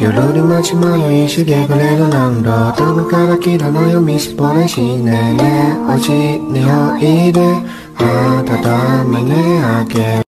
夜待ちまよいしげくれるなんだどこから来たのよみすぼれしねねおちにおいであたためねあけ